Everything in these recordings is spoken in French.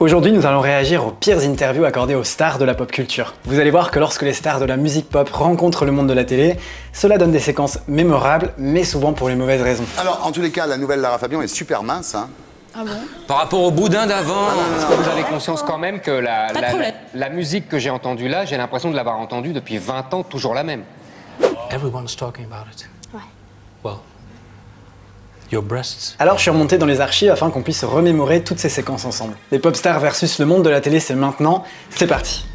Aujourd'hui, nous allons réagir aux pires interviews accordées aux stars de la pop culture. Vous allez voir que lorsque les stars de la musique pop rencontrent le monde de la télé, cela donne des séquences mémorables, mais souvent pour les mauvaises raisons. Alors, en tous les cas, la nouvelle Lara Fabian est super mince, hein. Ah bon? Par rapport au boudin d'avant. Est-ce que vous avez conscience quand même que la musique que j'ai entendue là, j'ai l'impression de l'avoir entendue depuis 20 ans, toujours la même. Everyone's talking about it. Ouais. Well, your breasts. Alors je suis remonté dans les archives afin qu'on puisse remémorer toutes ces séquences ensemble. Les pop stars versus le monde de la télé, c'est maintenant, c'est parti.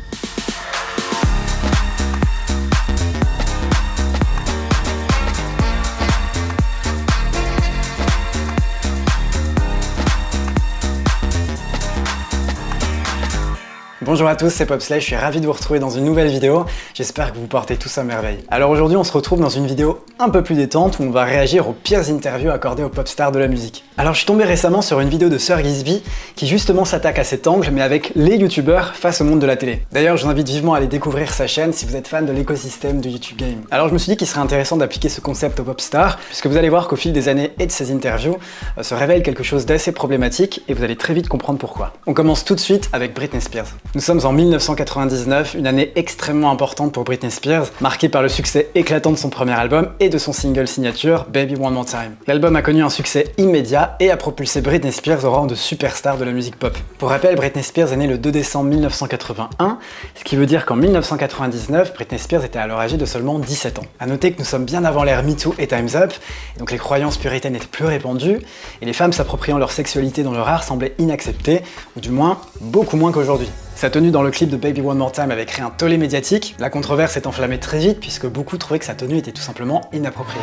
Bonjour à tous, c'est Popslay, je suis ravi de vous retrouver dans une nouvelle vidéo. J'espère que vous portez tous à merveille. Alors aujourd'hui, on se retrouve dans une vidéo un peu plus détente où on va réagir aux pires interviews accordées aux pop stars de la musique. Alors je suis tombé récemment sur une vidéo de Sir Gizby qui justement s'attaque à cet angle, mais avec les youtubeurs face au monde de la télé. D'ailleurs, je vous invite vivement à aller découvrir sa chaîne si vous êtes fan de l'écosystème du YouTube Game. Alors je me suis dit qu'il serait intéressant d'appliquer ce concept aux pop stars, puisque vous allez voir qu'au fil des années et de ces interviews, se révèle quelque chose d'assez problématique et vous allez très vite comprendre pourquoi. On commence tout de suite avec Britney Spears. Nous sommes en 1999, une année extrêmement importante pour Britney Spears, marquée par le succès éclatant de son premier album et de son single signature, Baby One More Time. L'album a connu un succès immédiat et a propulsé Britney Spears au rang de superstar de la musique pop. Pour rappel, Britney Spears est née le 2 décembre 1981, ce qui veut dire qu'en 1999, Britney Spears était alors âgée de seulement 17 ans. A noter que nous sommes bien avant l'ère MeToo et Time's Up, et donc les croyances puritaines étaient plus répandues, et les femmes s'appropriant leur sexualité dans leur art semblaient inacceptées, ou du moins, beaucoup moins qu'aujourd'hui. Sa tenue dans le clip de Baby One More Time avait créé un tollé médiatique. La controverse s'est enflammée très vite puisque beaucoup trouvaient que sa tenue était tout simplement inappropriée.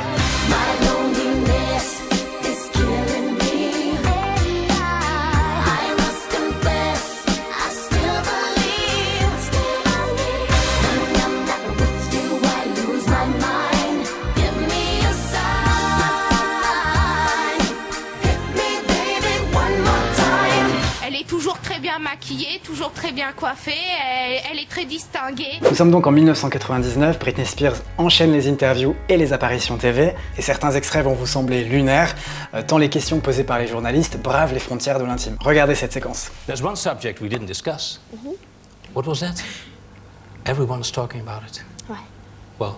Maquillée, toujours très bien coiffée, elle est très distinguée. Nous sommes donc en 1999, Britney Spears enchaîne les interviews et les apparitions TV, et certains extraits vont vous sembler lunaires, tant les questions posées par les journalistes bravent les frontières de l'intime. Regardez cette séquence. There's one subject we didn't discuss. What was that? Everyone's talking about it. Ouais. Well,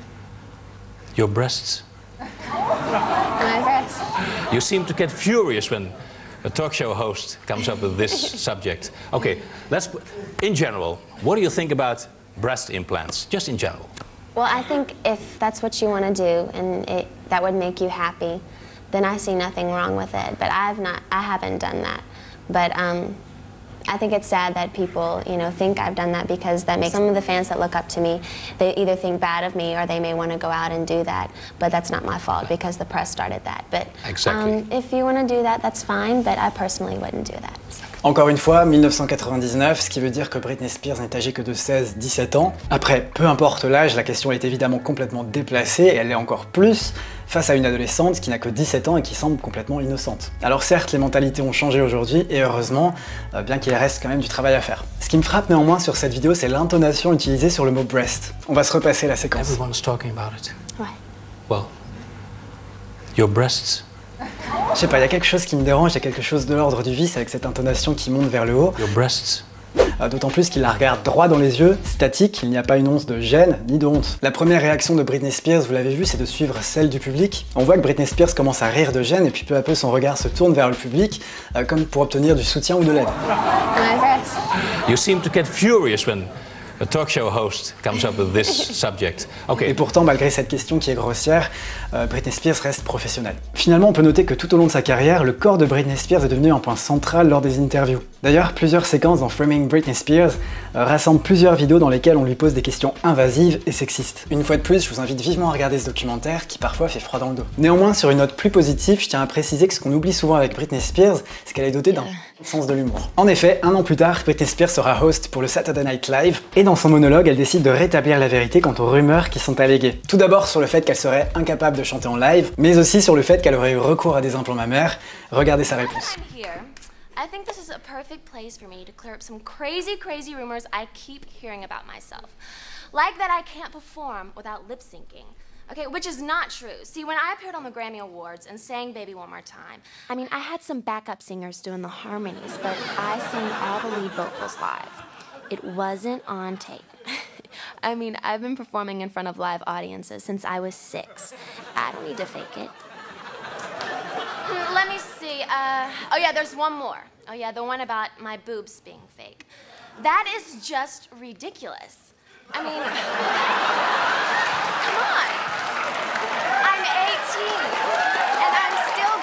your breasts. My breasts. You seem to get furious when a talk show host comes up with this subject. Okay, in general, what do you think about breast implants? Just in general. Well, I think if that's what you want to do and that would make you happy, then I see nothing wrong with it. But I haven't done that. But I think it's sad that people, think I've done that because that makes some of the fans that look up to me, they either think bad of me or they may want to go out and do that. But that's not my fault because the press started that. But exactly. If you want to do that, that's fine. But I personally wouldn't do that. Encore une fois, 1999, ce qui veut dire que Britney Spears n'est âgée que de 16-17 ans. Après, peu importe l'âge, la question est évidemment complètement déplacée, et elle l'est encore plus face à une adolescente qui n'a que 17 ans et qui semble complètement innocente. Alors certes, les mentalités ont changé aujourd'hui, et heureusement, bien qu'il reste quand même du travail à faire. Ce qui me frappe néanmoins sur cette vidéo, c'est l'intonation utilisée sur le mot breast. On va se repasser la séquence. Everyone's talking about it. Ouais. Well, your breasts. Je sais pas, il y a quelque chose qui me dérange, il y a quelque chose de l'ordre du vice avec cette intonation qui monte vers le haut. Your breasts. D'autant plus qu'il la regarde droit dans les yeux, statique, il n'y a pas une once de gêne ni de honte. La première réaction de Britney Spears, vous l'avez vu, c'est de suivre celle du public. On voit que Britney Spears commence à rire de gêne et puis peu à peu son regard se tourne vers le public, comme pour obtenir du soutien ou de l'aide. My breasts. You seem to get furious when a talk show host comes up with this subject. Okay. Et pourtant, malgré cette question qui est grossière, Britney Spears reste professionnelle. Finalement, on peut noter que tout au long de sa carrière, le corps de Britney Spears est devenu un point central lors des interviews. D'ailleurs, plusieurs séquences dans Framing Britney Spears rassemblent plusieurs vidéos dans lesquelles on lui pose des questions invasives et sexistes. Une fois de plus, je vous invite vivement à regarder ce documentaire qui parfois fait froid dans le dos. Néanmoins, sur une note plus positive, je tiens à préciser que ce qu'on oublie souvent avec Britney Spears, c'est qu'elle est dotée d'un sens de l'humour. En effet, un an plus tard, Britney Spears sera host pour le Saturday Night Live, et dans son monologue, elle décide de rétablir la vérité quant aux rumeurs qui sont alléguées. Tout d'abord sur le fait qu'elle serait incapable de chanter en live, mais aussi sur le fait qu'elle aurait eu recours à des implants mammaires. Regardez sa réponse. I think this is a perfect place for me to clear up some crazy rumors I keep hearing about myself. Like that I can't perform without lip syncing. Okay, which is not true. See, when I appeared on the Grammy Awards and sang Baby One More Time, I mean, I had some backup singers doing the harmonies, but I sang all the lead vocals live. It wasn't on tape. I mean, I've been performing in front of live audiences since I was 6. I don't need to fake it. Let me see. Oh yeah, there's one more. Oh yeah, the one about my boobs being fake. That is just ridiculous. I mean, come on. I'm 18, and I'm still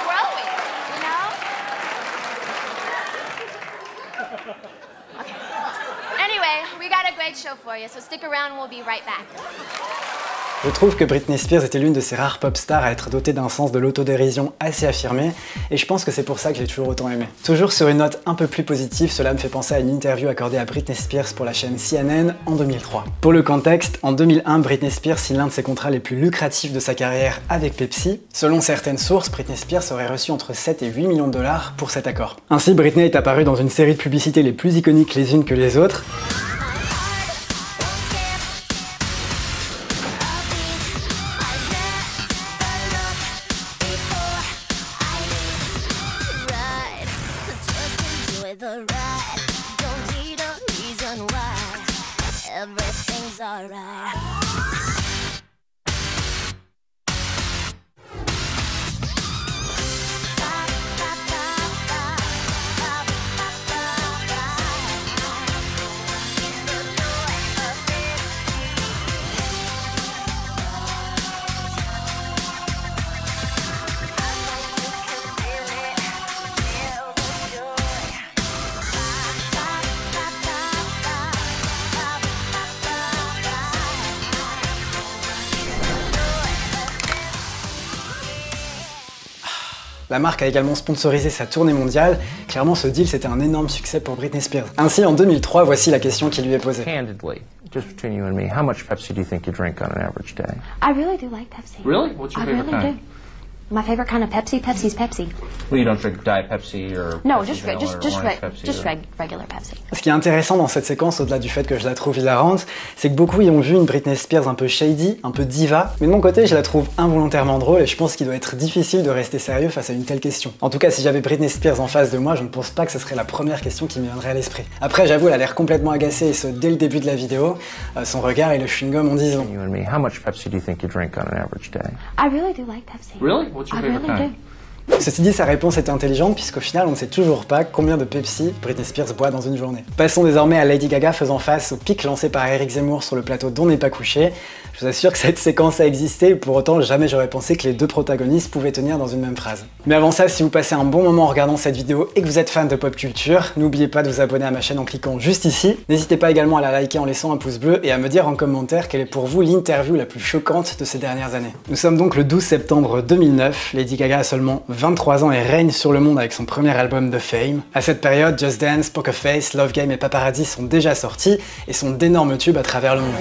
growing, you know? Okay. Anyway, we got a great show for you, so stick around, we'll be right back. Je trouve que Britney Spears était l'une de ces rares pop stars à être dotée d'un sens de l'autodérision assez affirmé, et je pense que c'est pour ça que j'ai toujours autant aimé. Toujours sur une note un peu plus positive, cela me fait penser à une interview accordée à Britney Spears pour la chaîne CNN en 2003. Pour le contexte, en 2001, Britney Spears signe l'un de ses contrats les plus lucratifs de sa carrière avec Pepsi. Selon certaines sources, Britney Spears aurait reçu entre 7 et 8 millions de dollars pour cet accord. Ainsi, Britney est apparue dans une série de publicités les plus iconiques les unes que les autres. La marque a également sponsorisé sa tournée mondiale. Clairement, ce deal, c'était un énorme succès pour Britney Spears. Ainsi, en 2003, voici la question qui lui est posée. Candidly, just between you and me, how much Pepsi do you think you drink on an average day? I really do like Pepsi. Really? What's your favorite kind? My favorite kind of Pepsi? Pepsi's Pepsi. Well, you don't drink Diet Pepsi or No, Pepsi just Vanilla or Orange Pepsi or... regular Pepsi. Ce qui est intéressant dans cette séquence, au-delà du fait que je la trouve hilarante, c'est que beaucoup y ont vu une Britney Spears un peu shady, un peu diva, mais de mon côté, je la trouve involontairement drôle et je pense qu'il doit être difficile de rester sérieux face à une telle question. En tout cas, si j'avais Britney Spears en face de moi, je ne pense pas que ce serait la première question qui me viendrait à l'esprit. Après, j'avoue, elle a l'air complètement agacée et ce dès le début de la vidéo. Son regard et le chewing-gum en disent long. You and me, how much Pepsi do you think you drink on an average day? I really do like Pepsi. Really? What's your favorite kind? Ceci dit, sa réponse est intelligente puisqu'au final, on ne sait toujours pas combien de Pepsi Britney Spears boit dans une journée. Passons désormais à Lady Gaga faisant face au pic lancé par Eric Zemmour sur le plateau d'On n'est pas couché. Je vous assure que cette séquence a existé et pour autant, jamais j'aurais pensé que les deux protagonistes pouvaient tenir dans une même phrase. Mais avant ça, si vous passez un bon moment en regardant cette vidéo et que vous êtes fan de pop culture, n'oubliez pas de vous abonner à ma chaîne en cliquant juste ici. N'hésitez pas également à la liker en laissant un pouce bleu et à me dire en commentaire quelle est pour vous l'interview la plus choquante de ces dernières années. Nous sommes donc le 12 septembre 2009, Lady Gaga a seulement 23 ans et règne sur le monde avec son premier album The Fame. À cette période, Just Dance, Poker Face, Love Game et Paparazzi sont déjà sortis et sont d'énormes tubes à travers le monde.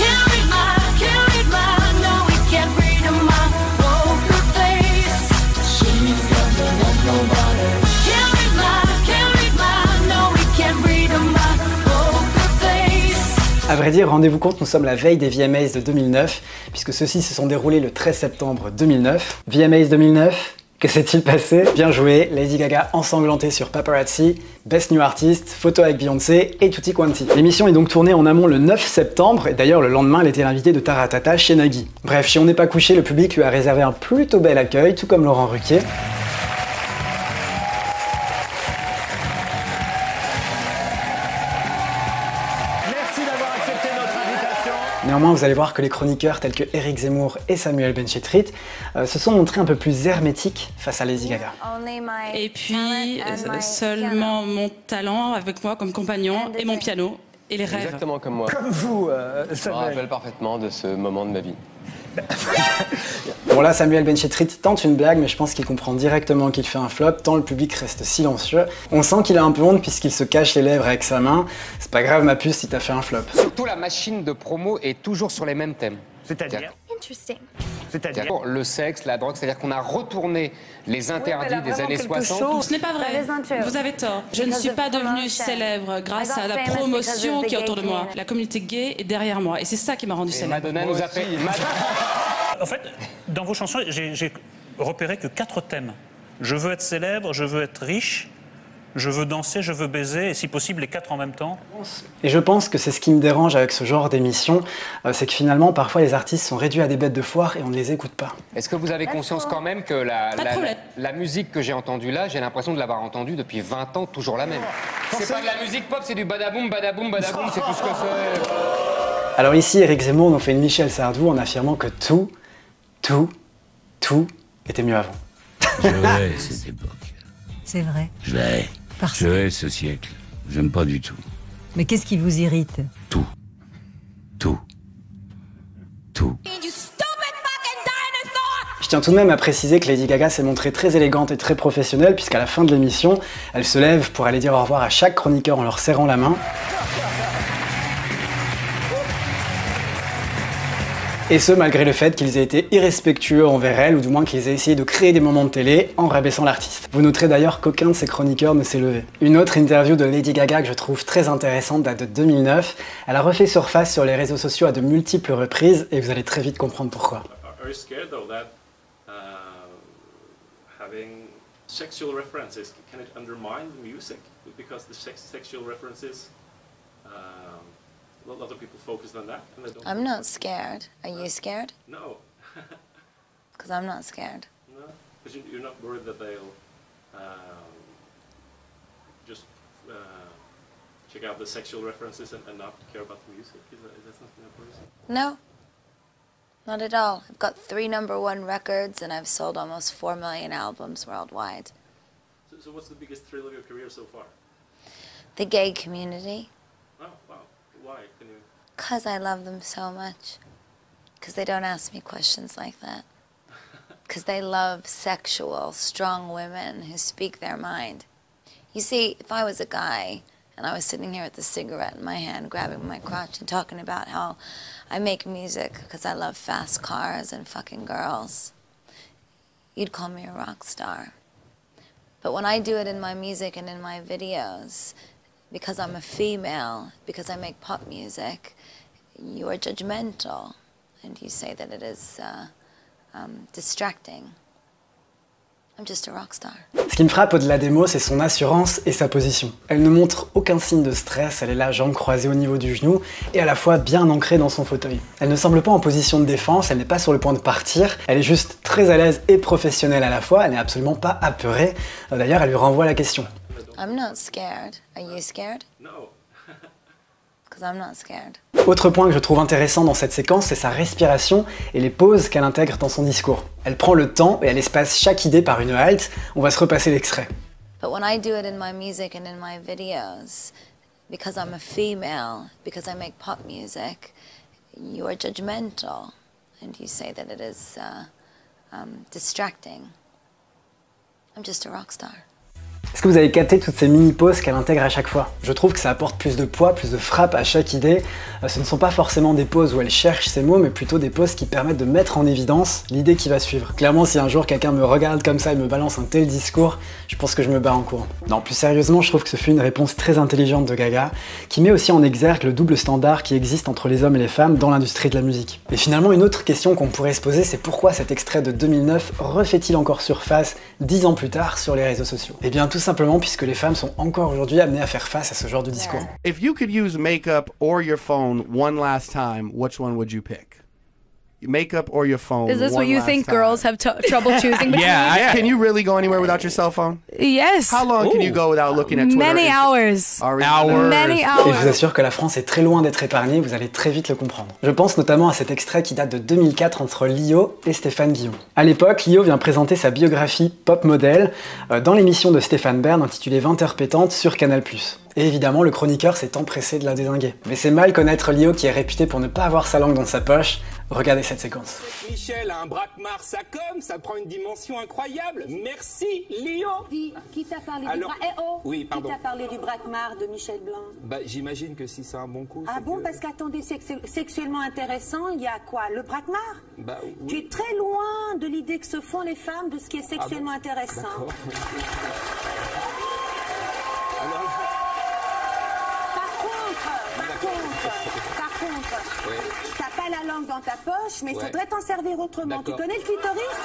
A vrai dire, rendez-vous compte, nous sommes la veille des VMAs de 2009, puisque ceux-ci se sont déroulés le 13 septembre 2009. VMAs 2009, que s'est-il passé? Bien joué, Lady Gaga ensanglantée sur Paparazzi, Best New Artist, photo avec Beyoncé et tutti quanti. L'émission est donc tournée en amont le 9 septembre, et d'ailleurs le lendemain, elle était l'invitée de Taratata chez Nagui. Bref, si on n'est pas couché, le public lui a réservé un plutôt bel accueil, tout comme Laurent Ruquier. Néanmoins, vous allez voir que les chroniqueurs tels que Eric Zemmour et Samuel Benchetrit se sont montrés un peu plus hermétiques face à Lady Gaga. Et puis, seulement mon talent avec moi comme compagnon et mon piano et les rêves. Exactement comme moi. Comme vous, Je me Samuel. rappelle parfaitement de ce moment de ma vie. Bon là, Samuel Benchetrit tente une blague, mais je pense qu'il comprend directement qu'il fait un flop, tant le public reste silencieux. On sent qu'il a un peu honte puisqu'il se cache les lèvres avec sa main. C'est pas grave ma puce si t'as fait un flop. Surtout la machine de promo est toujours sur les mêmes thèmes. C'est-à-dire? Interesting. C'est-à-dire? Le sexe, la drogue, c'est-à-dire qu'on a retourné les interdits des années 60. Ce n'est pas vrai, vous avez tort. Je ne suis pas devenue célèbre grâce à la promotion qui est autour de moi. La communauté gay est derrière moi et c'est ça qui m'a rendue célèbre. Madonna nous a fait... En fait, dans vos chansons, j'ai repéré que 4 thèmes. Je veux être célèbre, je veux être riche, je veux danser, je veux baiser, et si possible les 4 en même temps. Et je pense que c'est ce qui me dérange avec ce genre d'émission, c'est que finalement, parfois les artistes sont réduits à des bêtes de foire et on ne les écoute pas. Est-ce que vous avez conscience quand même que la musique que j'ai entendue là, j'ai l'impression de l'avoir entendue depuis 20 ans, toujours la même. C'est pas de la musique pop, c'est du badaboum, badaboum, badaboum, c'est tout ce que c'est. Alors ici, Éric Zemmour nous fait une Michel Sardou en affirmant que tout était mieux avant. Je hais cette époque. C'est vrai. Je la hais. Je hais ce siècle. J'aime pas du tout. Mais qu'est-ce qui vous irrite? Tout. Je tiens tout de même à préciser que Lady Gaga s'est montrée très élégante et très professionnelle puisqu'à la fin de l'émission, elle se lève pour aller dire au revoir à chaque chroniqueur en leur serrant la main. Et ce, malgré le fait qu'ils aient été irrespectueux envers elle, ou du moins qu'ils aient essayé de créer des moments de télé en rabaissant l'artiste. Vous noterez d'ailleurs qu'aucun de ces chroniqueurs ne s'est levé. Une autre interview de Lady Gaga que je trouve très intéressante date de 2009. Elle a refait surface sur les réseaux sociaux à de multiples reprises, et vous allez très vite comprendre pourquoi. Are you scared though that having sexual references can it undermine the music because the sexual references a lot of people focus on that and they don't. I'm not scared. Are you scared? No. Because I'm not scared. No, because you're not worried that they'll just check out the sexual references and not care about the music. Is that something that worries you? No. Not at all. I've got 3 #1 records and I've sold almost 4 million albums worldwide. So what's the biggest thrill of your career so far? The gay community. Oh, wow. Why? Can you... Because I love them so much. Because they don't ask me questions like that. Because they love sexual, strong women who speak their mind. You see, if I was a guy and I was sitting here with a cigarette in my hand, grabbing my crotch and talking about how I make music because I love fast cars and fucking girls, you'd call me a rock star. But when I do it in my music and in my videos, because I'm a female, because I make pop music, you are judgmental and you say that it is distracting. I'm just a rock star. Ce qui me frappe au-delà des mots, c'est son assurance et sa position. Elle ne montre aucun signe de stress, elle est là, jambes croisées au niveau du genou, et à la fois bien ancrée dans son fauteuil. Elle ne semble pas en position de défense, elle n'est pas sur le point de partir, elle est juste très à l'aise et professionnelle à la fois, elle n'est absolument pas apeurée. D'ailleurs, elle lui renvoie la question. I'm not scared. Are you scared? No. Because I'm not scared. Autre point que je trouve intéressant dans cette séquence, c'est sa respiration et les pauses qu'elle intègre dans son discours. Elle prend le temps et elle espace chaque idée par une halte. On va se repasser l'extrait. But when I do it in my music and in my videos, because I'm a female, because I make pop music, you are judgmental and you say that it is distracting. I'm just a rock star. Est-ce que vous avez capté toutes ces mini-pauses qu'elle intègre à chaque fois? Je trouve que ça apporte plus de poids, plus de frappe à chaque idée. Ce ne sont pas forcément des pauses où elle cherche ses mots, mais plutôt des pauses qui permettent de mettre en évidence l'idée qui va suivre. Clairement, si un jour quelqu'un me regarde comme ça et me balance un tel discours, je pense que je me bats en courant. Non, plus sérieusement, je trouve que ce fut une réponse très intelligente de Gaga, qui met aussi en exergue le double standard qui existe entre les hommes et les femmes dans l'industrie de la musique. Et finalement, une autre question qu'on pourrait se poser, c'est pourquoi cet extrait de 2009 refait-il encore surface 10 ans plus tard sur les réseaux sociaux? Eh bien, tout simplement puisque les femmes sont encore aujourd'hui amenées à faire face à ce genre de discours. If you could use makeup or your phone one last time, which one would you pick? Makeup or your phone? Is this what you think girls have trouble choosing between? Yeah. Can you really go anywhere without your cell phone? Yes. How long can you go without looking at Twitter? Many hours. Many hours. Et je vous assure que la France est très loin d'être épargnée, vous allez très vite le comprendre. Je pense notamment à cet extrait qui date de 2004 entre Lio et Stéphane Guillon. À l'époque, Lio vient présenter sa biographie Pop Model dans l'émission de Stéphane Bern intitulée 20 heures pétantes sur Canal+. Et évidemment, le chroniqueur s'est empressé de la dézinguer. Mais c'est mal connaître Lio qui est réputé pour ne pas avoir sa langue dans sa poche. Regardez cette séquence. Michel a un braquemar, ça prend une dimension incroyable. Merci, Lio. Qui t'a parlé du Oui, pardon. Qui t'a parlé du braquemar de Michel Blanc? Bah, j'imagine que si c'est un bon coup. Ah bon, parce qu'attendez, sexuellement intéressant, il y a quoi? Le braquemar? Bah, oui. Tu es très loin de l'idée que se font les femmes de ce qui est sexuellement intéressant. Par contre, t'as pas la langue dans ta poche, mais il faudrait t'en servir autrement. Tu connais le clitoris?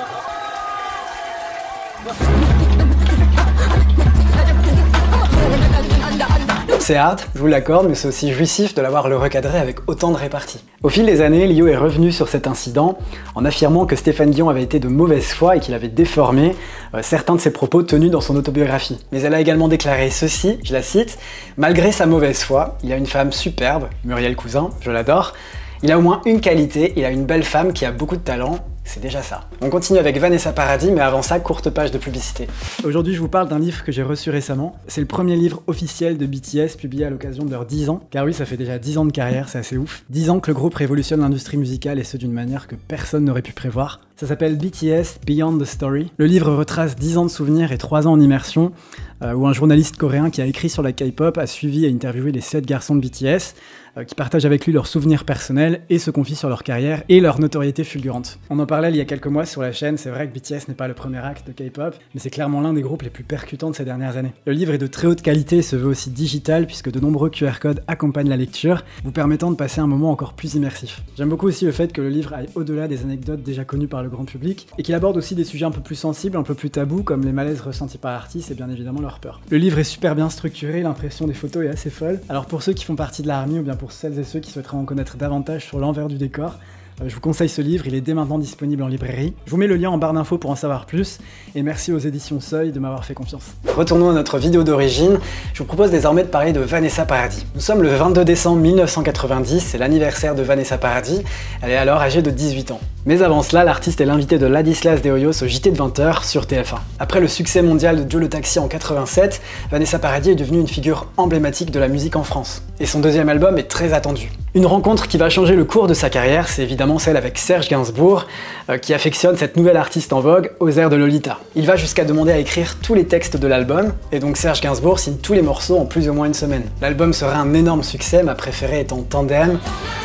C'est hard, je vous l'accorde, mais c'est aussi jouissif de l'avoir le recadré avec autant de répartie. Au fil des années, Lio est revenu sur cet incident en affirmant que Stéphane Guillon avait été de mauvaise foi et qu'il avait déformé certains de ses propos tenus dans son autobiographie. Mais elle a également déclaré ceci, je la cite, « Malgré sa mauvaise foi, il a une femme superbe, Muriel Cousin, je l'adore, il a au moins une qualité, il a une belle femme qui a beaucoup de talent, c'est déjà ça. » On continue avec Vanessa Paradis, mais avant ça, courte page de publicité. Aujourd'hui, je vous parle d'un livre que j'ai reçu récemment. C'est le premier livre officiel de BTS, publié à l'occasion de leurs 10 ans. Car oui, ça fait déjà 10 ans de carrière, c'est assez ouf. 10 ans que le groupe révolutionne l'industrie musicale et ce d'une manière que personne n'aurait pu prévoir. Ça s'appelle BTS Beyond the Story. Le livre retrace 10 ans de souvenirs et 3 ans en immersion, où un journaliste coréen qui a écrit sur la K-pop a suivi et interviewé les 7 garçons de BTS, qui partagent avec lui leurs souvenirs personnels et se confient sur leur carrière et leur notoriété fulgurante. On en parlait il y a quelques mois sur la chaîne, c'est vrai que BTS n'est pas le premier acte de K-pop, mais c'est clairement l'un des groupes les plus percutants de ces dernières années. Le livre est de très haute qualité et se veut aussi digital puisque de nombreux QR codes accompagnent la lecture, vous permettant de passer un moment encore plus immersif. J'aime beaucoup aussi le fait que le livre aille au-delà des anecdotes déjà connues par le grand public et qu'il aborde aussi des sujets un peu plus sensibles, un peu plus tabous comme les malaises ressentis par l'artiste et bien évidemment leur peur. Le livre est super bien structuré, l'impression des photos est assez folle, alors pour ceux qui font partie de l'ARMY ou bien pour celles et ceux qui souhaiteraient en connaître davantage sur l'envers du décor, je vous conseille ce livre, il est dès maintenant disponible en librairie. Je vous mets le lien en barre d'infos pour en savoir plus, et merci aux éditions Seuil de m'avoir fait confiance. Retournons à notre vidéo d'origine, je vous propose désormais de parler de Vanessa Paradis. Nous sommes le 22 décembre 1990, c'est l'anniversaire de Vanessa Paradis, elle est alors âgée de 18 ans. Mais avant cela, l'artiste est l'invité de Ladislas de Hoyos au JT de 20h sur TF1. Après le succès mondial de Joe le Taxi en 87, Vanessa Paradis est devenue une figure emblématique de la musique en France. Et son deuxième album est très attendu. Une rencontre qui va changer le cours de sa carrière, c'est évidemment celle avec Serge Gainsbourg, qui affectionne cette nouvelle artiste en vogue aux airs de Lolita. Il va jusqu'à demander à écrire tous les textes de l'album, et donc Serge Gainsbourg signe tous les morceaux en plus ou moins une semaine. L'album sera un énorme succès, ma préférée étant Tandem.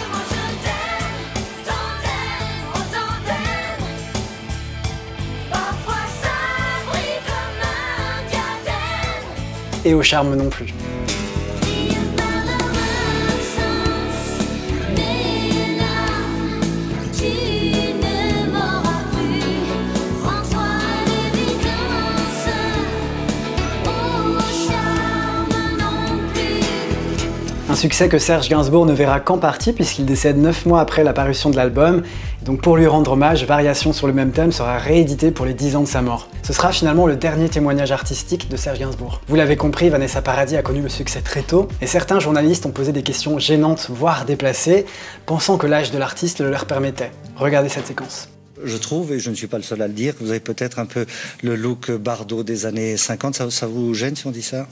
Et au charme non plus. Un succès que Serge Gainsbourg ne verra qu'en partie puisqu'il décède 9 mois après la parution de l'album. Donc pour lui rendre hommage, Variation sur le même thème sera réédité pour les 10 ans de sa mort. Ce sera finalement le dernier témoignage artistique de Serge Gainsbourg. Vous l'avez compris, Vanessa Paradis a connu le succès très tôt, et certains journalistes ont posé des questions gênantes, voire déplacées, pensant que l'âge de l'artiste le leur permettait. Regardez cette séquence. Je trouve, et je ne suis pas le seul à le dire, que vous avez peut-être un peu le look Bardot des années 50. Ça vous gêne si on dit ça ?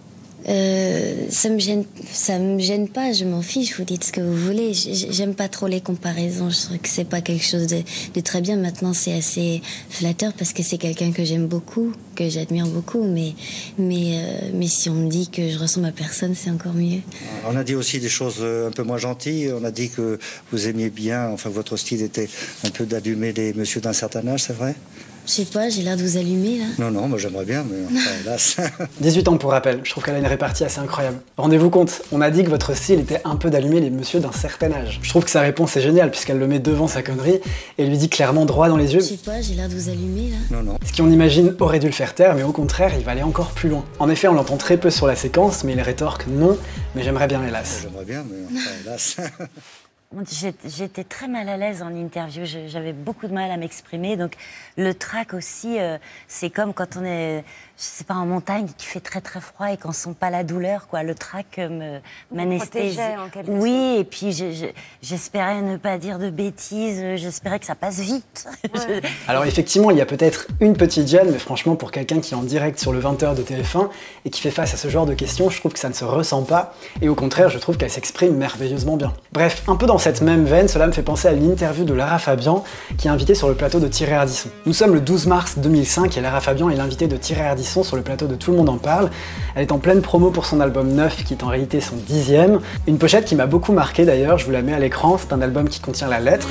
Ça me gêne pas, je m'en fiche, vous dites ce que vous voulez. J'aime pas trop les comparaisons, je trouve que c'est pas quelque chose de très bien. Maintenant, c'est assez flatteur parce que c'est quelqu'un que j'aime beaucoup, que j'admire beaucoup, mais si on me dit que je ressemble à personne, c'est encore mieux. On a dit aussi des choses un peu moins gentilles, on a dit que vous aimiez bien, enfin votre style était un peu d'allumer des messieurs d'un certain âge, c'est vrai ? Je sais pas, j'ai l'air de vous allumer là. Non, moi j'aimerais bien, mais enfin, hélas. 18 ans pour rappel, je trouve qu'elle a une répartie assez incroyable. Rendez-vous compte, on a dit que votre style était un peu d'allumer les messieurs d'un certain âge. Je trouve que sa réponse est géniale puisqu'elle le met devant sa connerie et lui dit clairement droit dans les yeux. Je sais pas, j'ai l'air de vous allumer là. Non. Ce qui on imagine aurait dû le faire taire, mais au contraire, il va aller encore plus loin. En effet, on l'entend très peu sur la séquence, mais il rétorque non, mais j'aimerais bien hélas. J'aimerais bien, mais enfin, hélas. J'étais très mal à l'aise en interview, j'avais beaucoup de mal à m'exprimer, donc le trac aussi, c'est comme quand on est, je sais pas, en montagne, qu'il fait très très froid et qu'on sent pas la douleur, quoi. Le trac m'anesthésie. Oui, et puis j'espérais ne pas dire de bêtises, j'espérais que ça passe vite. Ouais. Alors effectivement, il y a peut-être une petite gêne, mais franchement, pour quelqu'un qui est en direct sur le 20h de TF1 et qui fait face à ce genre de questions, je trouve que ça ne se ressent pas, et au contraire, je trouve qu'elle s'exprime merveilleusement bien. Bref, un peu dans cette même veine, cela me fait penser à une interview de Lara Fabian qui est invitée sur le plateau de Thierry Ardisson. Nous sommes le 12 mars 2005 et Lara Fabian est l'invitée de Thierry Ardisson sur le plateau de Tout le monde en parle. Elle est en pleine promo pour son album 9 qui est en réalité son 10e. Une pochette qui m'a beaucoup marqué d'ailleurs, je vous la mets à l'écran, c'est un album qui contient la lettre.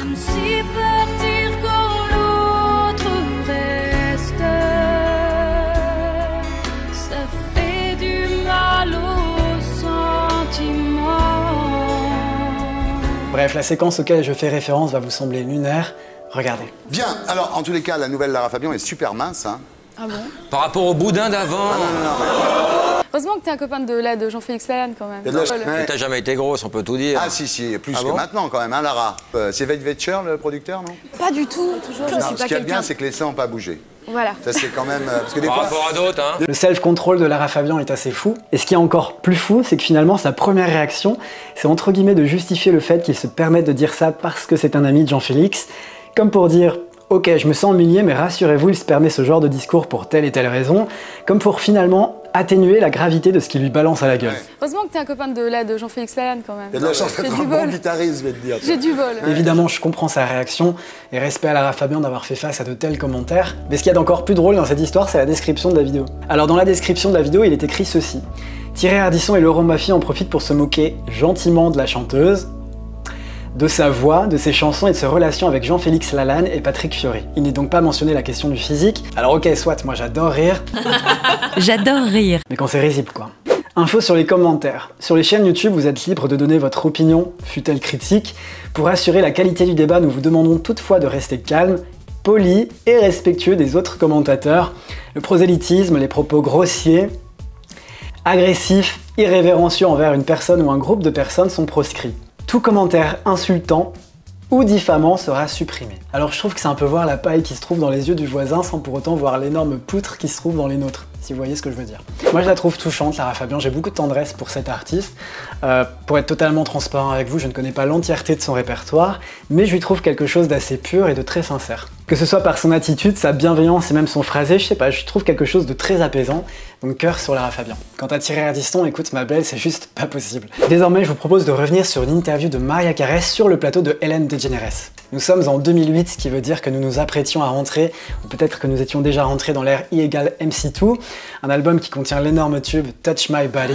Bref, la séquence auquel je fais référence va vous sembler lunaire. Regardez. Bien, alors en tous les cas, la nouvelle Lara Fabian est super mince. Hein. Ah bon? Par rapport au boudin d'avant. Heureusement que t'es un copain de Jean-Félix Lalanne quand même. Mais t'as jamais été grosse, on peut tout dire. Ah si, plus que maintenant quand même, hein, Lara. C'est Vetcher le producteur, non? Pas du tout. Toujours, je suis pas ce qui est bien, c'est que les seins n'ont pas bougé. Voilà. Ça c'est quand même... parce que des Par fois... rapport à d'autres, hein. Le self-control de Lara Fabian est assez fou. Et ce qui est encore plus fou, c'est que finalement, sa première réaction, c'est entre guillemets de justifier le fait qu'il se permette de dire ça parce que c'est un ami de Jean-Félix. Comme pour dire... Ok, je me sens humilié, mais rassurez-vous, il se permet ce genre de discours pour telle et telle raison, comme pour finalement atténuer la gravité de ce qu'il lui balance à la gueule. Heureusement que t'es un copain de Jean-Félix Lalanne quand même. Il y a de la chance d'être un bon guitariste, je vais te dire. J'ai du bol. Évidemment, je comprends sa réaction, et respect à Lara Fabian d'avoir fait face à de tels commentaires, mais ce qu'il y a d'encore plus drôle dans cette histoire, c'est la description de la vidéo. Alors dans la description de la vidéo, il est écrit ceci. Thierry Ardisson et Laurent Baffy en profitent pour se moquer gentiment de la chanteuse, de sa voix, de ses chansons et de ses relations avec Jean-Félix Lalanne et Patrick Fiori. Il n'est donc pas mentionné la question du physique. Alors ok, soit, moi j'adore rire. J'adore rire. Mais quand c'est risible quoi. Info sur les commentaires. Sur les chaînes YouTube, vous êtes libre de donner votre opinion, fût-elle critique. Pour assurer la qualité du débat, nous vous demandons toutefois de rester calme, poli et respectueux des autres commentateurs. Le prosélytisme, les propos grossiers, agressifs, irrévérencieux envers une personne ou un groupe de personnes sont proscrits. Tout commentaire insultant ou diffamant sera supprimé. Alors je trouve que c'est un peu voir la paille qui se trouve dans les yeux du voisin sans pour autant voir l'énorme poutre qui se trouve dans les nôtres, si vous voyez ce que je veux dire. Moi je la trouve touchante, Lara Fabian, j'ai beaucoup de tendresse pour cette artiste. Pour être totalement transparent avec vous, je ne connais pas l'entièreté de son répertoire, mais je lui trouve quelque chose d'assez pur et de très sincère. Que ce soit par son attitude, sa bienveillance et même son phrasé, je sais pas, je trouve quelque chose de très apaisant. Donc cœur sur Lara Fabian. Quant à Thierry Ardisson, écoute ma belle, c'est juste pas possible. Désormais, je vous propose de revenir sur une interview de Mariah Carey sur le plateau de Ellen DeGeneres. Nous sommes en 2008, ce qui veut dire que nous nous apprêtions à rentrer, ou peut-être que nous étions déjà rentrés dans l'ère E = MC2, un album qui contient l'énorme tube Touch My Body.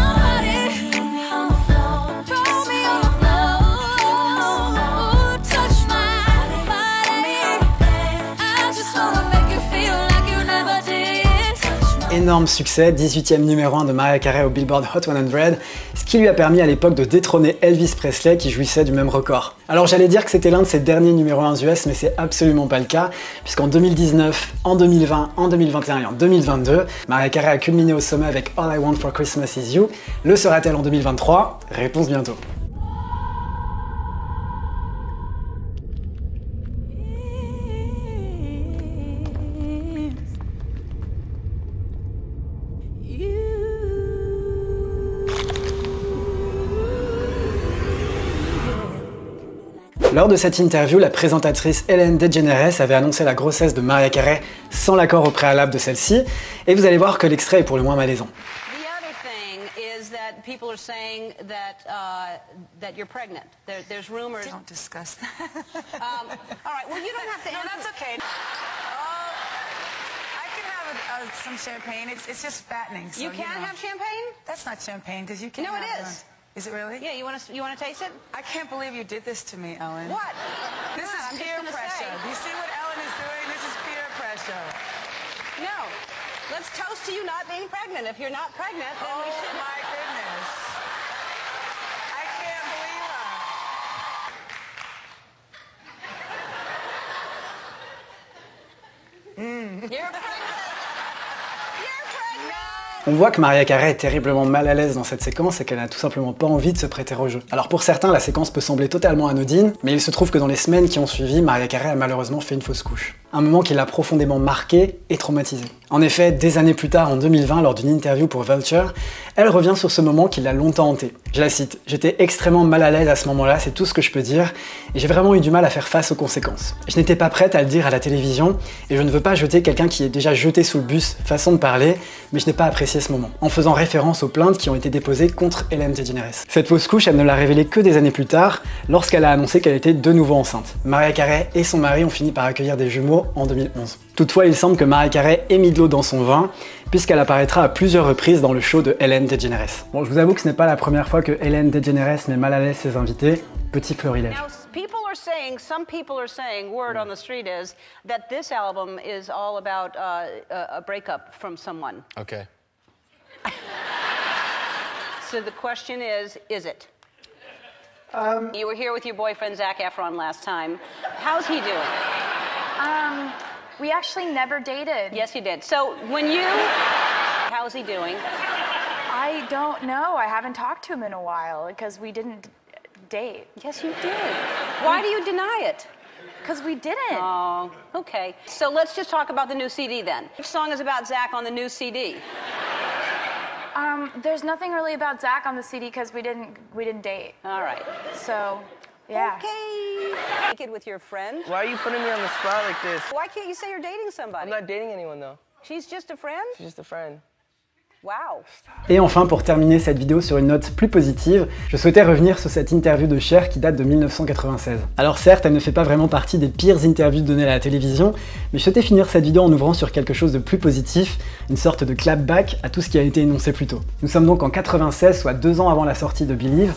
Énorme succès, 18e numéro 1 de Mariah Carey au Billboard Hot 100, ce qui lui a permis à l'époque de détrôner Elvis Presley qui jouissait du même record. Alors j'allais dire que c'était l'un de ses derniers numéros 1 US, mais c'est absolument pas le cas, puisqu'en 2019, en 2020, en 2021 et en 2022, Mariah Carey a culminé au sommet avec All I Want for Christmas Is You. Le sera-t-elle en 2023? Réponse bientôt. Lors de cette interview, la présentatrice Ellen DeGeneres avait annoncé la grossesse de Mariah Carey sans l'accord au préalable de celle-ci, et vous allez voir que l'extrait est pour le moins malaisant. People are saying that you're pregnant. There's rumors. Don't discuss that. All right. Well, you don't have to. No, that's okay. I can have some champagne. It's just fattening. So, you can't have champagne? That's not champagne because you can't. No, it have is. Is it really? Yeah. You want to taste it? I can't believe you did this to me, Ellen. What? This is peer pressure. Do you see what Ellen is doing? This is peer pressure. No. Let's toast to you not being pregnant. If you're not pregnant, then we should. Oh my goodness. I can't believe it. You're pregnant. You're pregnant. On voit que Mariah Carey est terriblement mal à l'aise dans cette séquence et qu'elle n'a tout simplement pas envie de se prêter au jeu. Alors pour certains, la séquence peut sembler totalement anodine, mais il se trouve que dans les semaines qui ont suivi, Mariah Carey a malheureusement fait une fausse couche. Un moment qui l'a profondément marquée et traumatisée. En effet, des années plus tard, en 2020, lors d'une interview pour Vulture, elle revient sur ce moment qui l'a longtemps hantée. Je la cite, « J'étais extrêmement mal à l'aise à ce moment-là, c'est tout ce que je peux dire, et j'ai vraiment eu du mal à faire face aux conséquences. Je n'étais pas prête à le dire à la télévision, et je ne veux pas jeter quelqu'un qui est déjà jeté sous le bus, façon de parler, mais je n'ai pas apprécié ce moment. » En faisant référence aux plaintes qui ont été déposées contre Ellen DeGeneres. Cette fausse couche, elle ne l'a révélée que des années plus tard, lorsqu'elle a annoncé qu'elle était de nouveau enceinte. Mariah Carey et son mari ont fini par accueillir des jumeaux en 2011. Toutefois, il semble que Mariah Carey ait mis de l'eau dans son vin, puisqu'elle apparaîtra à plusieurs reprises dans le show de Ellen DeGeneres. Bon, je vous avoue que ce n'est pas la première fois que Ellen DeGeneres met mal à l'aise ses invités. Petit florilège. Some people are saying, word on the street is, that this album is all about a breakup from someone. Okay. So the question is it? You were here with your boyfriend Zac Efron last time. How's he doing? We actually never dated. Yes, you did. So when you... How's he doing? I don't know. I haven't talked to him in a while because we didn't date. Yes, you did. Why do you deny it? Because we didn't. Oh, okay. So let's just talk about the new CD then. Which song is about Zac on the new CD? There's nothing really about Zac on the CD because we didn't date. All right. So, yeah. Okay. Naked with your friend? Why are you putting me on the spot like this? Why can't you say you're dating somebody? I'm not dating anyone though. She's just a friend? She's just a friend. Wow. Et enfin, pour terminer cette vidéo sur une note plus positive, je souhaitais revenir sur cette interview de Cher qui date de 1996. Alors certes, elle ne fait pas vraiment partie des pires interviews données à la télévision, mais je souhaitais finir cette vidéo en ouvrant sur quelque chose de plus positif, une sorte de clapback à tout ce qui a été énoncé plus tôt. Nous sommes donc en 96, soit 2 ans avant la sortie de Believe.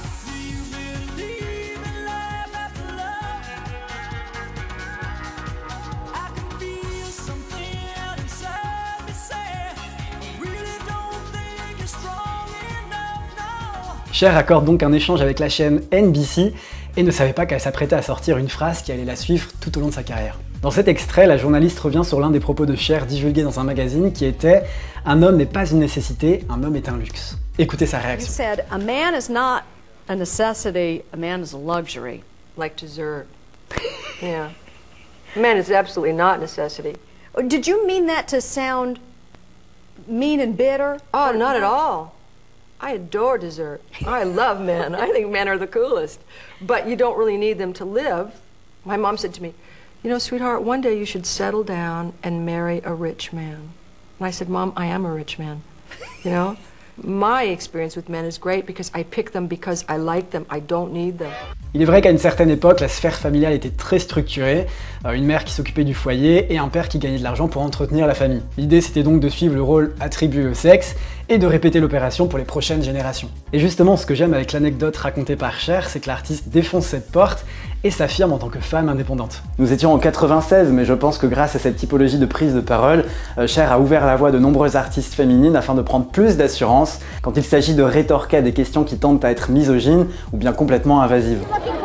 Cher accorde donc un échange avec la chaîne NBC et ne savait pas qu'elle s'apprêtait à sortir une phrase qui allait la suivre tout au long de sa carrière. Dans cet extrait, la journaliste revient sur l'un des propos de Cher divulgués dans un magazine qui était « Un homme n'est pas une nécessité, un homme est un luxe ». Écoutez sa réaction. You said, a man is not a necessity, a man is a luxury, like dessert. Yeah. A man is absolutely not a necessity. Did you mean that to sound mean and bitter? Oh, not at all. I adore dessert. I love men. I think men are the coolest. But you don't really need them to live. My mom said to me, you know, sweetheart, one day you should settle down and marry a rich man. And I said, Mom, I am a rich man. You know? My experience with men is great because I pick them because I like them. I don't need them. Il est vrai qu'à une certaine époque, la sphère familiale était très structurée, une mère qui s'occupait du foyer et un père qui gagnait de l'argent pour entretenir la famille. L'idée c'était donc de suivre le rôle attribué au sexe et de répéter l'opération pour les prochaines générations. Et justement, ce que j'aime avec l'anecdote racontée par Cher, c'est que l'artiste défonce cette porte et s'affirme en tant que femme indépendante. Nous étions en 96, mais je pense que grâce à cette typologie de prise de parole, Cher a ouvert la voie de nombreuses artistes féminines afin de prendre plus d'assurance quand il s'agit de rétorquer à des questions qui tendent à être misogynes ou bien complètement invasives.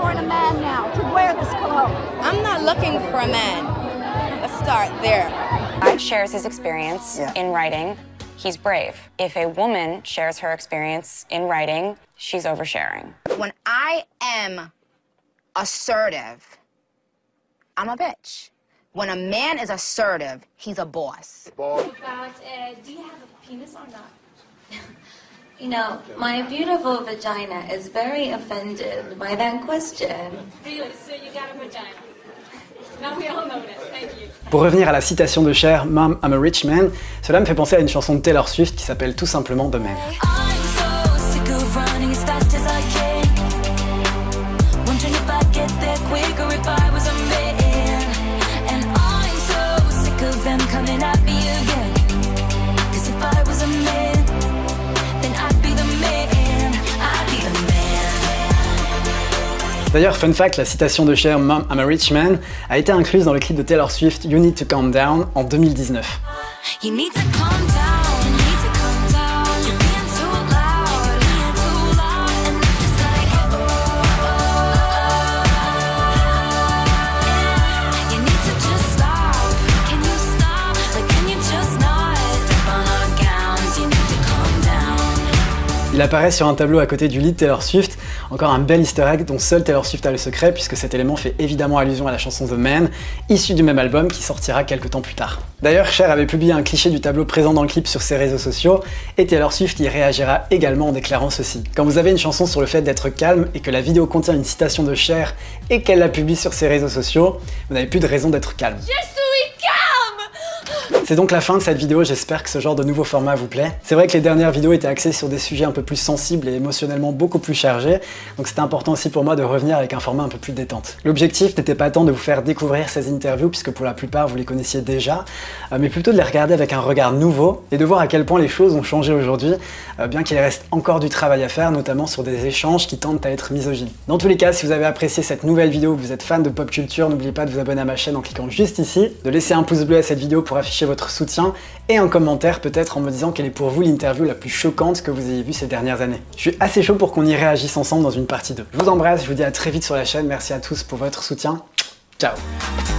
I'm not looking for a man. Let's start there. If shares his experience in writing, he's brave. If a woman shares her experience in writing, she's oversharing. When I am assertive, I'm a bitch. When a man is assertive, he's a boss. Do you have a penis or not? You know, my beautiful vagina is very offended by that question. Really? So you got a vagina? Now we all know that. Thank you. Pour revenir à la citation de Cher, Mom, I'm a rich man, cela me fait penser à une chanson de Taylor Swift qui s'appelle tout simplement The Man. D'ailleurs, fun fact, la citation de Cher, Mom, I'm a rich man, a été incluse dans le clip de Taylor Swift, You Need to Calm Down, en 2019. Il apparaît sur un tableau à côté du lit de Taylor Swift, encore un bel easter egg dont seul Taylor Swift a le secret puisque cet élément fait évidemment allusion à la chanson The Man, issue du même album qui sortira quelques temps plus tard. D'ailleurs, Cher avait publié un cliché du tableau présent dans le clip sur ses réseaux sociaux et Taylor Swift y réagira également en déclarant ceci. Quand vous avez une chanson sur le fait d'être calme et que la vidéo contient une citation de Cher et qu'elle la publie sur ses réseaux sociaux, vous n'avez plus de raison d'être calme. C'est donc la fin de cette vidéo, j'espère que ce genre de nouveau format vous plaît. C'est vrai que les dernières vidéos étaient axées sur des sujets un peu plus sensibles et émotionnellement beaucoup plus chargés, donc c'était important aussi pour moi de revenir avec un format un peu plus détente. L'objectif n'était pas tant de vous faire découvrir ces interviews, puisque pour la plupart vous les connaissiez déjà, mais plutôt de les regarder avec un regard nouveau et de voir à quel point les choses ont changé aujourd'hui, bien qu'il reste encore du travail à faire, notamment sur des échanges qui tendent à être misogynes. Dans tous les cas, si vous avez apprécié cette nouvelle vidéo, que vous êtes fan de pop culture, n'oubliez pas de vous abonner à ma chaîne en cliquant juste ici, de laisser un pouce bleu à cette vidéo pour afficher votre votre soutien et un commentaire peut-être en me disant quelle est pour vous l'interview la plus choquante que vous ayez vue ces dernières années. Je suis assez chaud pour qu'on y réagisse ensemble dans une partie 2. Je vous embrasse, je vous dis à très vite sur la chaîne, merci à tous pour votre soutien. Ciao.